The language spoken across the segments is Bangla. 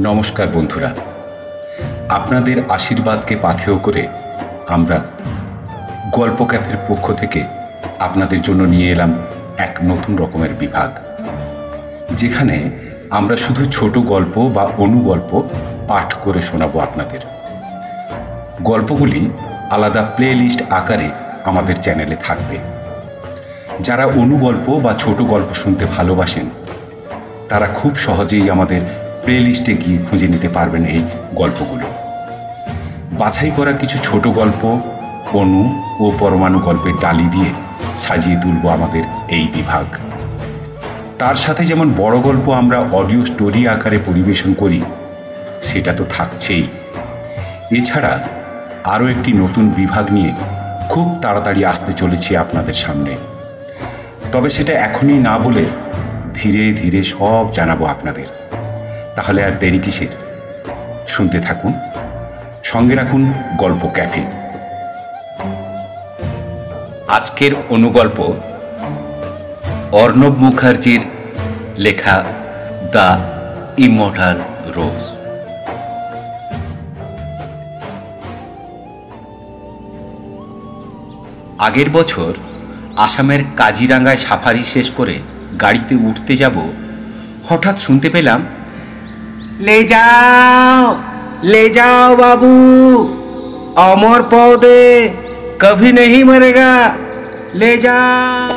নমস্কার বন্ধুরা, আপনাদের আশীর্বাদকে পাথেয় করে আমরা গল্প ক্যাফের পক্ষ থেকে আপনাদের জন্য নিয়ে এলাম এক নতুন রকমের বিভাগ, যেখানে আমরা শুধু ছোট গল্প বা অনুগল্প পাঠ করে শোনাবো আপনাদের। গল্পগুলি আলাদা প্লেলিস্ট আকারে আমাদের চ্যানেলে থাকবে। যারা অনুগল্প বা ছোট গল্প শুনতে ভালোবাসেন তারা খুব সহজেই আমাদের প্লেলিস্টে গিয়ে খুঁজে নিতে পারবেন এই গল্পগুলো। বাছাই করা কিছু ছোট গল্প অনু ও পরমাণু গল্পের ডালি দিয়ে সাজিয়ে তুলব আমাদের এই বিভাগ। তার সাথে যেমন বড় গল্প আমরা অডিও স্টোরি আকারে পরিবেশন করি, সেটা তো থাকছেই। এছাড়া আরও একটি নতুন বিভাগ নিয়ে খুব তাড়াতাড়ি আসতে চলেছি আপনাদের সামনে। তবে সেটা এখনই না বলে ধীরে ধীরে সব জানাবো আপনাদের। তাহলে আর দেরি কিসের? শুনতে থাকুন, সঙ্গে রাখুন গল্প ক্যাফে। আজকের অনুগল্প অর্ণব মুখার্জির লেখা দ্য ইমমর্টাল রোজ। আগের বছর আসামের কাজিরাঙ্গায় সাফারি শেষ করে গাড়িতে উঠতে যাব, হঠাৎ শুনতে পেলাম, ले जाओ बाबू, अमर पौधे कभी नहीं मरेगा, ले जाओ।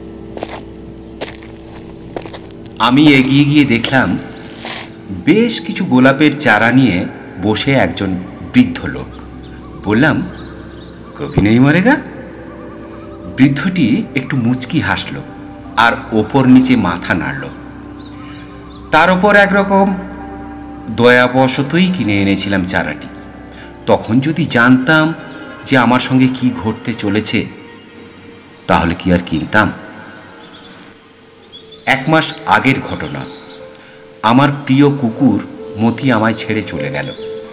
আমি এগিয়ে গিয়ে দেখলাম বেশ কিছু গোলাপের চারা নিয়ে বসে একজন বৃদ্ধ লোক। বললাম, কভি নেই মরেগা? বৃদ্ধটি একটু মুচকি হাসল আর ওপর নিচে মাথা নাড়ল। তার ওপর একরকম দয়াবশতই কিনে এনেছিলাম চারাটি। তখন যদি জানতাম যে আমার সঙ্গে কি ঘটতে চলেছে, তাহলে কি আর কিনতাম? 1 মাস আগের ঘটনা। আমার প্রিয় কুকুর মতি আমায় ছেড়ে চলে গেল।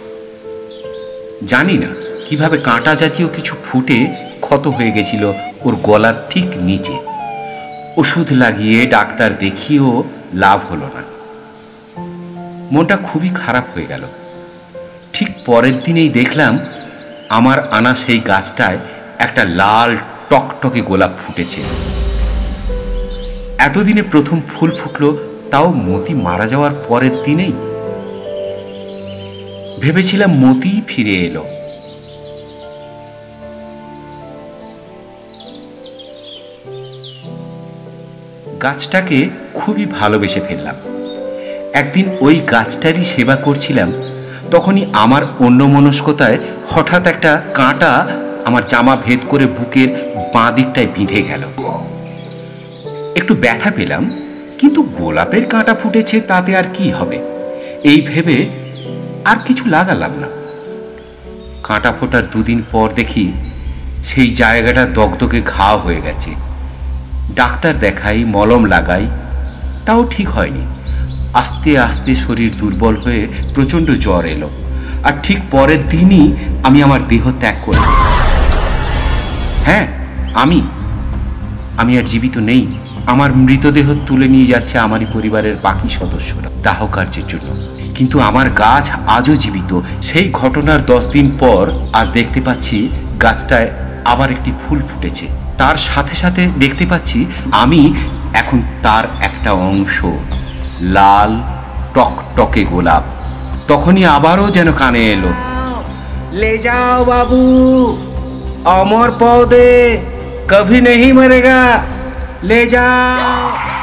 জানি না কিভাবে কাঁটা জাতীয় কিছু ফুটে ক্ষত হয়ে গেছিল ওর গলার ঠিক নিচে। ওষুধ লাগিয়ে ডাক্তার দেখিয়েও লাভ হলো না। মনটা খুবই খারাপ হয়ে গেল। ঠিক পরের দিনেই দেখলাম আমার আনা সেই গাছটায় একটা লাল টকটকে গোলাপ ফুটেছে। এতদিনে প্রথম ফুল ফুটলো, তাও মতি মারা যাওয়ার পরের দিনেই। ভেবেছিলাম মতি ফিরে এলো। গাছটাকে খুবই ভালোবেসে ফেললাম। একদিন ওই গাছটারই সেবা করছিলাম, তখনই আমার অন্যমনস্কতায় হঠাৎ একটা কাঁটা আমার জামা ভেদ করে বুকের বাঁ দিকটায় বিঁধে গেল। একটু ব্যথা পেলাম, কিন্তু গোলাপের কাঁটা ফুটেছে, তাতে আর কি হবে, এই ভেবে আর কিছু লাগালাম না। কাঁটা ফোটার 2 দিন পর দেখি সেই জায়গাটা দগদগে ঘা হয়ে গেছে। ডাক্তার দেখাই, মলম লাগাই, তাও ঠিক হয়নি। আস্তে আস্তে শরীর দুর্বল হয়ে প্রচণ্ড জ্বর এলো, আর ঠিক পরের দিনই আমি আমার দেহ ত্যাগ করলাম। হ্যাঁ, আমি আর জীবিত নেই। আমার মৃতদেহ তুলে নিয়ে যাচ্ছে আমারই পরিবারের বাকি সদস্যরা দাহ কার্যের জন্য, কিন্তু আমার গাছ আজও জীবিত। সেই ঘটনার 10 দিন পর আজ দেখতে পাচ্ছি গাছটায় আবার একটি ফুল ফুটেছে। তার সাথে সাথে দেখতে পাচ্ছি আমি এখন তার একটা অংশ, লাল টকটকে গোলাপ। তখনই আবারও যেন কানে এলো, ले जाओ बाबू, अमर पौधे कभी नहीं मरेगा, ले जाओ।